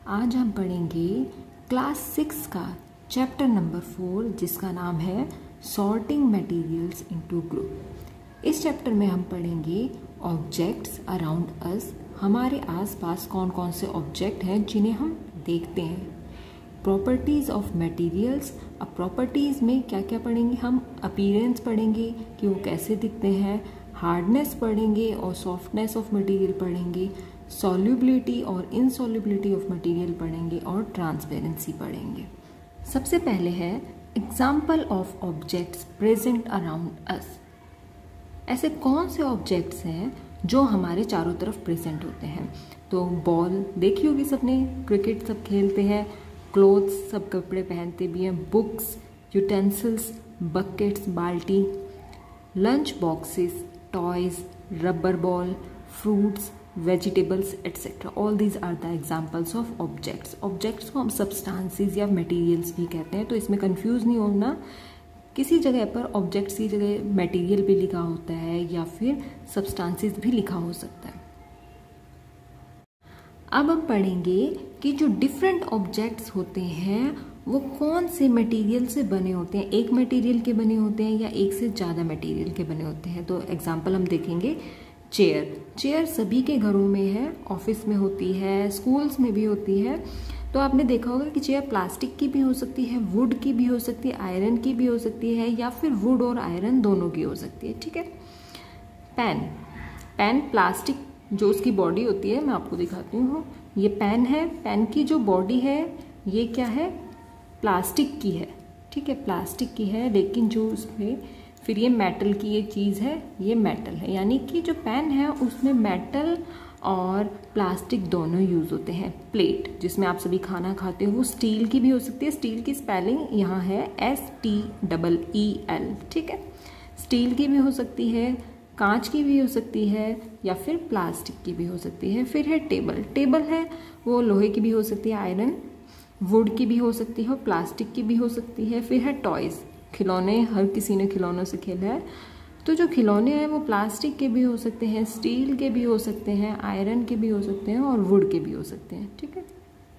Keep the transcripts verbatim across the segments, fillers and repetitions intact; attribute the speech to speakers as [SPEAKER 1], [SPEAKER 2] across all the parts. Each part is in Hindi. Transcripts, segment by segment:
[SPEAKER 1] आज हम पढ़ेंगे क्लास सिक्स का चैप्टर नंबर फोर, जिसका नाम है सॉर्टिंग मटेरियल्स इनटू ग्रुप। इस चैप्टर में हम पढ़ेंगे ऑब्जेक्ट्स अराउंड अस। हमारे आसपास कौन कौन से ऑब्जेक्ट हैं जिन्हें हम देखते हैं। Properties of materials. अब प्रॉपर्टीज़ में क्या क्या पढ़ेंगे हम? अपीयरेंस पढ़ेंगे कि वो कैसे दिखते हैं, हार्डनेस पढ़ेंगे और सॉफ्टनेस ऑफ मटेरियल पढ़ेंगे, सॉल्युबिलिटी और इनसॉल्युबिलिटी ऑफ मटेरियल पढ़ेंगे और ट्रांसपेरेंसी पढ़ेंगे। सबसे पहले है example of objects present around us. ऐसे कौन से ऑब्जेक्ट्स हैं जो हमारे चारों तरफ प्रेजेंट होते हैं? तो बॉल देखी होगी सबने, क्रिकेट सब खेलते हैं, क्लोथ्स सब कपड़े पहनते भी हैं, बुक्स, यूटेंसिल्स, बकेट्स, बाल्टी, lunch boxes, toys, rubber ball, fruits, vegetables etcetera. All these are the examples of objects. Objects को हम सब्सटेंसेस या मटेरियल्स भी कहते हैं, तो इसमें कंफ्यूज नहीं होना। किसी जगह पर ऑब्जेक्ट्स की जगह मटेरियल भी लिखा होता है या फिर सब्सटेंसेस भी लिखा हो सकता है। अब हम पढ़ेंगे कि जो डिफरेंट ऑब्जेक्ट्स होते हैं वो कौन से मटेरियल से बने होते हैं। एक मटेरियल के बने होते हैं या एक से ज़्यादा मटेरियल के बने होते हैं। तो एग्जाम्पल हम देखेंगे चेयर। चेयर सभी के घरों में है, ऑफिस में होती है, स्कूल्स में भी होती है। तो आपने देखा होगा कि चेयर प्लास्टिक की भी हो सकती है, वुड की भी हो सकती है, आयरन की भी हो सकती है या फिर वुड और आयरन दोनों की हो सकती है। ठीक है। पेन। पेन प्लास्टिक जो उसकी बॉडी होती है, मैं आपको दिखाती हूँ। ये पेन है, पेन की जो बॉडी है ये क्या है? प्लास्टिक की है। ठीक है, प्लास्टिक की है, लेकिन जो उसमें फिर ये मेटल की ये चीज़ है, ये मेटल है। यानी कि जो पेन है उसमें मेटल और प्लास्टिक दोनों यूज़ होते हैं। प्लेट जिसमें आप सभी खाना खाते हो वो स्टील की भी हो सकती है। स्टील की स्पेलिंग यहाँ है S T double E L. ठीक है, स्टील की भी हो सकती है, कांच की भी हो सकती है या फिर प्लास्टिक की भी हो सकती है। फिर है टेबल। टेबल है वो लोहे की भी हो सकती है, आयरन, वुड की भी हो सकती है और प्लास्टिक की भी हो सकती है। फिर है टॉयज़, खिलौने। हर किसी ने खिलौनों से खेला है, तो जो खिलौने हैं वो प्लास्टिक के भी हो सकते हैं, स्टील के भी हो सकते हैं, आयरन के भी हो सकते हैं और वुड के भी हो सकते हैं। ठीक है।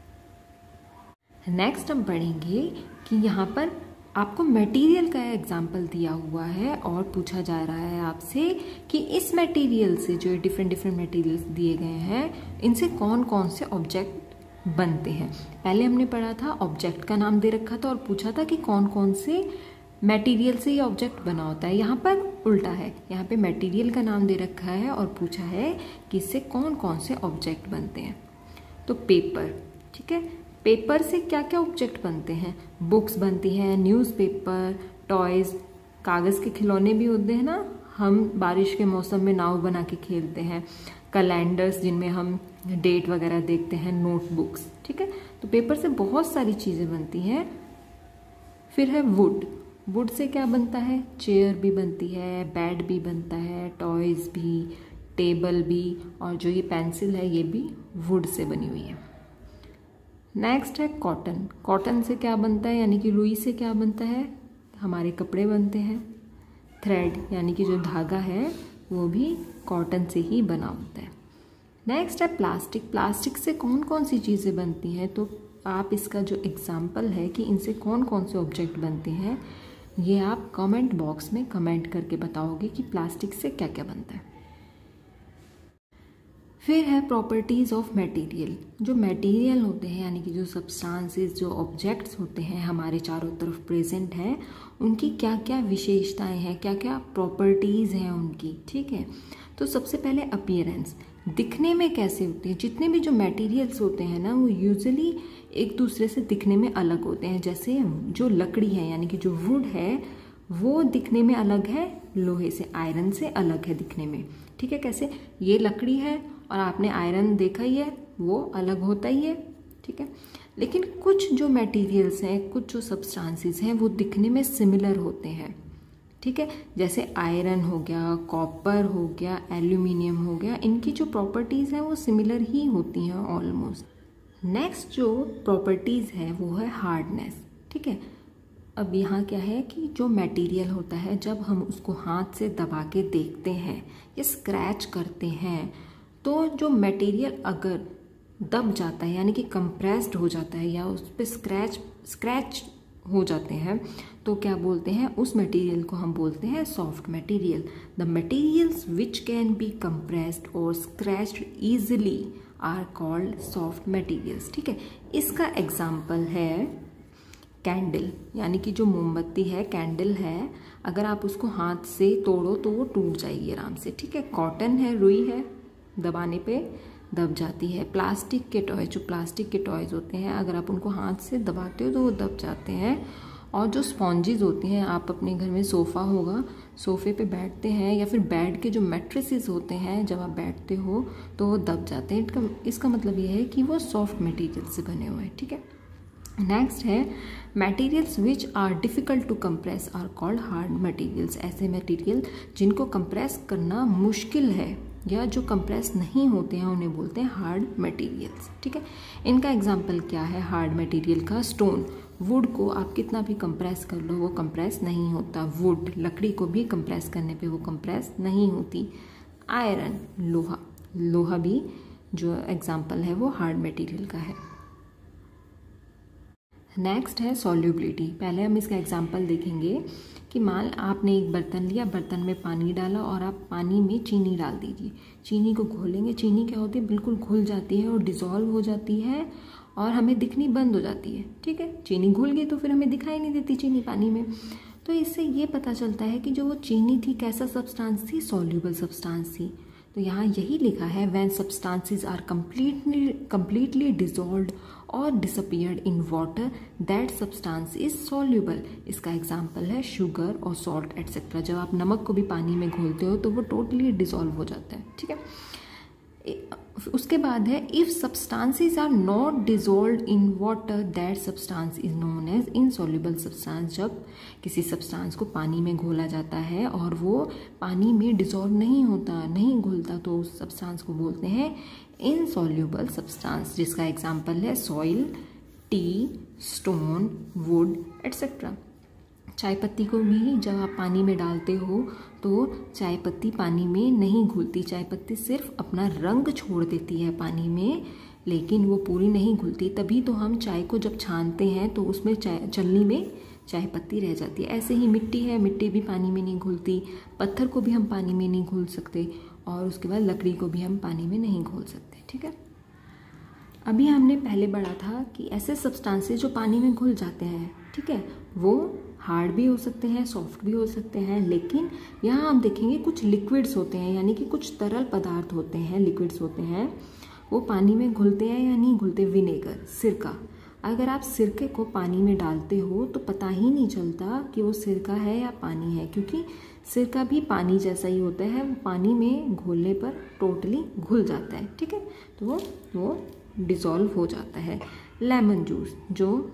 [SPEAKER 1] नेक्स्ट हम पढ़ेंगे कि यहाँ पर आपको मटेरियल का एग्जाम्पल दिया हुआ है और पूछा जा रहा है आपसे कि इस मटेरियल से, जो डिफरेंट डिफरेंट मटेरियल्स दिए गए हैं, इनसे कौन कौन से ऑब्जेक्ट बनते हैं। पहले हमने पढ़ा था, ऑब्जेक्ट का नाम दे रखा था और पूछा था कि कौन कौन से मटेरियल से ये ऑब्जेक्ट बना होता है। यहाँ पर उल्टा है, यहाँ पे मटेरियल का नाम दे रखा है और पूछा है कि इससे कौन कौन से ऑब्जेक्ट बनते हैं। तो पेपर। ठीक है, पेपर से क्या क्या ऑब्जेक्ट बनते हैं? बुक्स बनती हैं, न्यूज़पेपर, टॉयज़, कागज़ के खिलौने भी होते हैं ना, हम बारिश के मौसम में नाव बना के खेलते हैं, कैलेंडर्स जिनमें हम डेट वगैरह देखते हैं, नोटबुक्स। ठीक है, तो पेपर से बहुत सारी चीज़ें बनती हैं। फिर है वुड। वुड से क्या बनता है? चेयर भी बनती है, बेड भी बनता है, टॉयज़ भी, टेबल भी, और जो ये पेंसिल है ये भी वुड से बनी हुई है। नेक्स्ट है कॉटन। कॉटन से क्या बनता है? यानी कि रुई से क्या बनता है? हमारे कपड़े बनते हैं। थ्रेड यानी कि जो धागा है वो भी कॉटन से ही बना होता है। नेक्स्ट है प्लास्टिक। प्लास्टिक से कौन कौन सी चीज़ें बनती हैं? तो आप इसका जो एग्जाम्पल है कि इनसे कौन कौन से ऑब्जेक्ट बनते हैं, ये आप कमेंट बॉक्स में कमेंट करके बताओगे कि प्लास्टिक से क्या क्या बनता है। फिर है प्रॉपर्टीज़ ऑफ मटेरियल। जो मटेरियल होते हैं यानी कि जो सब्सटेंसेस, जो ऑब्जेक्ट्स होते हैं हमारे चारों तरफ प्रेजेंट हैं, उनकी क्या क्या विशेषताएं हैं, क्या क्या प्रॉपर्टीज़ हैं उनकी। ठीक है, तो सबसे पहले अपीयरेंस, दिखने में कैसे होते हैं। जितने भी जो मटेरियल्स होते हैं ना वो यूजुअली एक दूसरे से दिखने में अलग होते हैं। जैसे जो लकड़ी है यानी कि जो वुड है वो दिखने में अलग है लोहे से, आयरन से अलग है दिखने में। ठीक है, कैसे? ये लकड़ी है और आपने आयरन देखा ही है, वो अलग होता ही है। ठीक है, लेकिन कुछ जो मटेरियल्स हैं, कुछ जो सब्सटेंसेस हैं वो दिखने में सिमिलर होते हैं। ठीक है, जैसे आयरन हो गया, कॉपर हो गया, एल्यूमिनियम हो गया, इनकी जो प्रॉपर्टीज़ हैं वो सिमिलर ही होती हैं ऑलमोस्ट। नेक्स्ट जो प्रॉपर्टीज़ है वो है हार्डनेस। ठीक है, अब यहाँ क्या है कि जो मटेरियल होता है जब हम उसको हाथ से दबा के देखते हैं या स्क्रैच करते हैं, तो जो मटेरियल अगर दब जाता है यानी कि कंप्रेस्ड हो जाता है या उस पर स्क्रैच स्क्रैच हो जाते हैं तो क्या बोलते हैं, उस मटेरियल को हम बोलते हैं soft material. The materials which can be compressed और scratched easily are called soft materials. ठीक है, इसका एग्जाम्पल है कैंडल, यानी कि जो मोमबत्ती है, कैंडल है, अगर आप उसको हाथ से तोड़ो तो वो टूट जाएगी आराम से। ठीक है, कॉटन है, रुई है, दबाने पे दब जाती है। प्लास्टिक के टॉय, जो प्लास्टिक के टॉयज होते हैं, अगर आप उनको हाथ से दबाते हो तो वो दब जाते हैं। और जो स्पॉन्जेस होती हैं, आप अपने घर में सोफ़ा होगा, सोफ़े पे बैठते हैं या फिर बेड के जो मैट्रेसेस होते हैं, जब आप बैठते हो तो वो दब जाते हैं। इसका इसका मतलब ये है कि वो सॉफ्ट मटेरियल से बने हुए हैं। ठीक है, नेक्स्ट है materials which are difficult to compress are called hard materials. ऐसे मटेरियल जिनको कंप्रेस करना मुश्किल है या जो कंप्रेस नहीं होते हैं उन्हें बोलते हैं हार्ड मटेरियल्स। ठीक है, इनका एग्जांपल क्या है हार्ड मटेरियल का, स्टोन। वुड को आप कितना भी कंप्रेस कर लो वो कंप्रेस नहीं होता। वुड, लकड़ी को भी कंप्रेस करने पे वो कंप्रेस नहीं होती। आयरन, लोहा, लोहा भी जो एग्जांपल है वो हार्ड मटेरियल का है। नेक्स्ट है सॉल्युबिलिटी। पहले हम इसका एग्जांपल देखेंगे कि मान आपने एक बर्तन लिया, बर्तन में पानी डाला और आप पानी में चीनी डाल दीजिए। चीनी को घोलेंगे, चीनी क्या होती है, बिल्कुल घुल जाती है और डिज़ोल्व हो जाती है और हमें दिखनी बंद हो जाती है। ठीक है, चीनी घुल गई तो फिर हमें दिखाई नहीं देती चीनी पानी में। तो इससे ये पता चलता है कि जो वो चीनी थी कैसा सब्सटेंस थी, सॉल्युबल सब्सटेंस थी। तो यहाँ यही लिखा है when substances are completely completely dissolved और disappeared in water that substance is soluble. इसका एग्जांपल है शुगर और सॉल्ट एटसेट्रा। जब आप नमक को भी पानी में घोलते हो तो वो टोटली डिसॉल्व हो जाता है। ठीक है, उसके बाद है if substances are not dissolved in water that substance is known as insoluble substance. जब किसी सब्सटेंस को पानी में घोला जाता है और वो पानी में डिसॉल्व नहीं होता, नहीं घुलता, तो उस सब्सटेंस को बोलते हैं इनसॉल्युबल सब्सटेंस, जिसका एग्जांपल है soil, tea, stone, wood etcetera. चाय पत्ती को भी जब आप पानी में डालते हो तो चाय पत्ती पानी में नहीं घुलती। चाय पत्ती सिर्फ अपना रंग छोड़ देती है पानी में, लेकिन वो पूरी नहीं घुलती। तभी तो हम चाय को जब छानते हैं तो उसमें चाय चलनी में चाय पत्ती रह जाती है। ऐसे ही मिट्टी है, मिट्टी भी पानी में नहीं घुलती। पत्थर को भी हम पानी में नहीं घोल सकते और उसके बाद लकड़ी को भी हम पानी में नहीं घोल सकते। ठीक है, अभी हमने पहले पढ़ा था कि ऐसे सब्सटेंसेस जो पानी में घुल जाते हैं, ठीक है, वो हार्ड भी हो सकते हैं, सॉफ्ट भी हो सकते हैं। लेकिन यहाँ हम देखेंगे कुछ लिक्विड्स होते हैं, यानी कि कुछ तरल पदार्थ होते हैं, लिक्विड्स होते हैं, वो पानी में घुलते हैं या नहीं घुलते। विनेगर, सिरका, अगर आप सिरके को पानी में डालते हो तो पता ही नहीं चलता कि वो सिरका है या पानी है, क्योंकि सिरका भी पानी जैसा ही होता है, वो पानी में घोलने पर टोटली घुल जाता है। ठीक है, तो वो वो डिसॉल्व हो जाता है। लेमन जूस, जो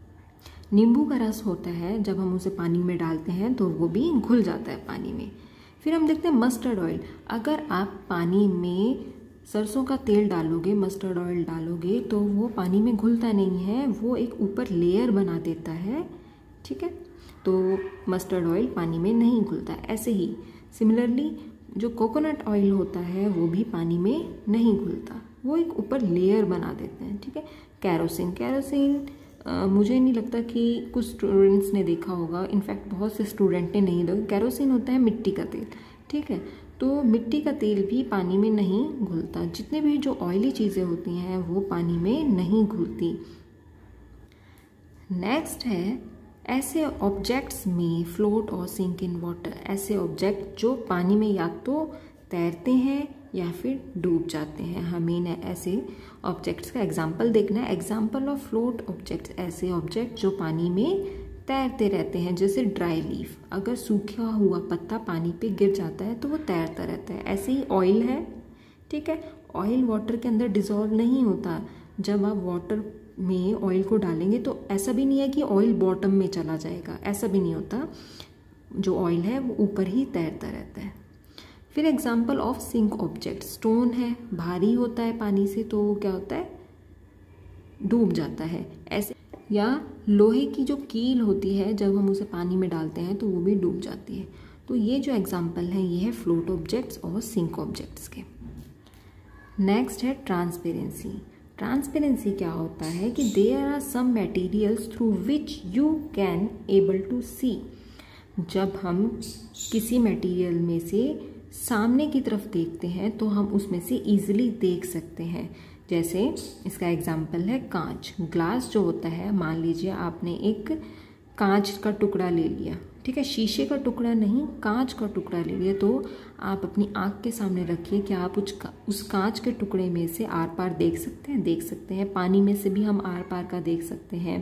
[SPEAKER 1] नींबू का रस होता है, जब हम उसे पानी में डालते हैं तो वो भी घुल जाता है पानी में। फिर हम देखते हैं मस्टर्ड ऑयल। अगर आप पानी में सरसों का तेल डालोगे, मस्टर्ड ऑयल डालोगे, तो वो पानी में घुलता नहीं है, वो एक ऊपर लेयर बना देता है। ठीक है, तो मस्टर्ड ऑयल पानी में नहीं घुलता। ऐसे ही सिमिलरली जो कोकोनट ऑयल होता है वो भी पानी में नहीं घुलता, वो एक ऊपर लेयर बना देते हैं। ठीक है, कैरोसिन, कैरोसिन Uh, मुझे नहीं लगता कि कुछ स्टूडेंट्स ने देखा होगा, इनफैक्ट बहुत से स्टूडेंट ने नहीं देखा। कैरोसिन होता है मिट्टी का तेल। ठीक है, तो मिट्टी का तेल भी पानी में नहीं घुलता। जितने भी जो ऑयली चीज़ें होती हैं वो पानी में नहीं घुलती। नेक्स्ट है ऐसे ऑब्जेक्ट्स में फ्लोट और सिंक इन वाटर। ऐसे ऑब्जेक्ट जो पानी में या तो तैरते हैं या फिर डूब जाते हैं। हमें न ऐसे ऑब्जेक्ट्स का एग्जाम्पल देखना है। एग्जाम्पल ऑफ फ्लोट ऑब्जेक्ट्स, ऐसे ऑब्जेक्ट जो पानी में तैरते रहते हैं, जैसे ड्राई लीफ, अगर सूखा हुआ पत्ता पानी पे गिर जाता है तो वो तैरता रहता है। ऐसे ही ऑयल है। ठीक है, ऑयल वाटर के अंदर डिसॉल्व नहीं होता। जब आप वाटर में ऑयल को डालेंगे तो ऐसा भी नहीं है कि ऑयल बॉटम में चला जाएगा, ऐसा भी नहीं होता। जो ऑयल है वो ऊपर ही तैरता रहता है। फिर example of sink object, stone है, भारी होता है पानी से तो वो क्या होता है, डूब जाता है। ऐसे या लोहे की जो कील होती है, जब हम उसे पानी में डालते हैं तो वो भी डूब जाती है। तो ये जो एग्जाम्पल है ये है फ्लोट ऑब्जेक्ट्स और सिंक ऑब्जेक्ट्स के। नेक्स्ट है ट्रांसपेरेंसी। ट्रांसपेरेंसी क्या होता है कि there are some materials through which you can able to see. जब हम किसी मटेरियल में से सामने की तरफ देखते हैं तो हम उसमें से इजीली देख सकते हैं। जैसे इसका एग्जांपल है कांच। ग्लास जो होता है, मान लीजिए आपने एक कांच का टुकड़ा ले लिया, ठीक है, शीशे का टुकड़ा नहीं, कांच का टुकड़ा ले लिया, तो आप अपनी आँख के सामने रखिए कि आप उस उस कांच के टुकड़े में से आर पार देख सकते हैं देख सकते हैं पानी में से भी हम आर पार का देख सकते हैं,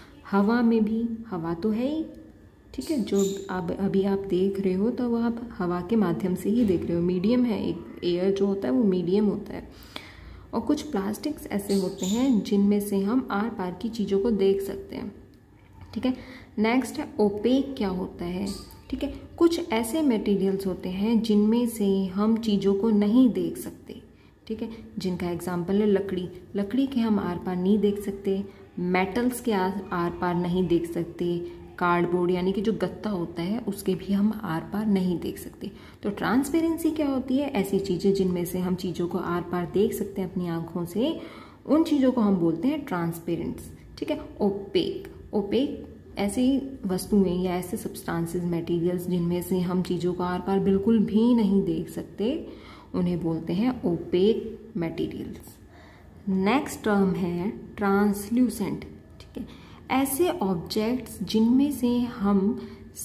[SPEAKER 1] हवा में भी, हवा तो है ही, ठीक है, जो आप अभी आप देख रहे हो तो वह आप हवा के माध्यम से ही देख रहे हो, मीडियम है, एक एयर जो होता है वो मीडियम होता है। और कुछ प्लास्टिक्स ऐसे होते हैं जिनमें से हम आर पार की चीज़ों को देख सकते हैं, ठीक है। नेक्स्ट है ओपेक। क्या होता है, ठीक है, कुछ ऐसे मटेरियल्स होते हैं जिनमें से हम चीज़ों को नहीं देख सकते, ठीक है, जिनका एग्जांपल है लकड़ी। लकड़ी के हम आर पार नहीं देख सकते, मेटल्स के आर आर पार नहीं देख सकते, कार्डबोर्ड यानी कि जो गत्ता होता है उसके भी हम आर पार नहीं देख सकते। तो ट्रांसपेरेंसी क्या होती है, ऐसी चीज़ें जिनमें से हम चीज़ों को आर पार देख सकते हैं अपनी आँखों से, उन चीज़ों को हम बोलते हैं ट्रांसपेरेंट्स, ठीक है। ओपेक, ओपेक ऐसी वस्तुएं या ऐसे सब्सटेंसेस, मटेरियल्स जिनमें से हम चीज़ों को आर पार बिल्कुल भी नहीं देख सकते, उन्हें बोलते हैं ओपेक मटेरियल्स। नेक्स्ट टर्म है ट्रांसल्यूसेंट, ठीक है, ऐसे ऑब्जेक्ट्स जिनमें से हम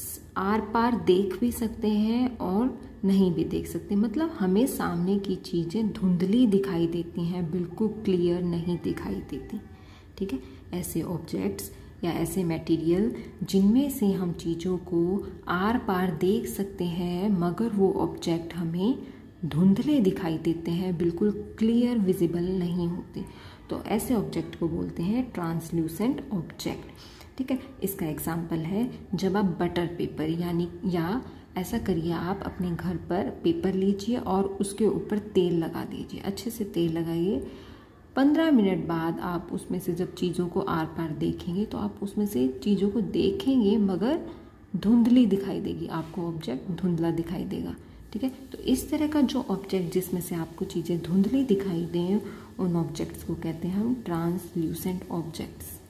[SPEAKER 1] आर पार देख भी सकते हैं और नहीं भी देख सकते, मतलब हमें सामने की चीज़ें धुंधली दिखाई देती हैं, बिल्कुल क्लियर नहीं दिखाई देती, ठीक है। ऐसे ऑब्जेक्ट्स या ऐसे मटेरियल जिनमें से हम चीज़ों को आर पार देख सकते हैं मगर वो ऑब्जेक्ट हमें धुंधले दिखाई देते हैं, बिल्कुल क्लियर विजिबल नहीं होते, तो ऐसे ऑब्जेक्ट को बोलते हैं ट्रांसल्यूसेंट ऑब्जेक्ट, ठीक है। इसका एग्जांपल है जब आप बटर पेपर यानी या ऐसा करिए, आप अपने घर पर पेपर लीजिए और उसके ऊपर तेल लगा दीजिए, अच्छे से तेल लगाइए। पंद्रह मिनट बाद आप उसमें से जब चीज़ों को आर पार देखेंगे तो आप उसमें से चीज़ों को देखेंगे मगर धुंधली दिखाई देगी, आपको ऑब्जेक्ट धुंधला दिखाई देगा, ठीक है। तो इस तरह का जो ऑब्जेक्ट जिसमें से आपको चीज़ें धुंधली दिखाई दें, उन ऑब्जेक्ट्स को कहते हैं हम ट्रांसल्यूसेंट ऑब्जेक्ट्स।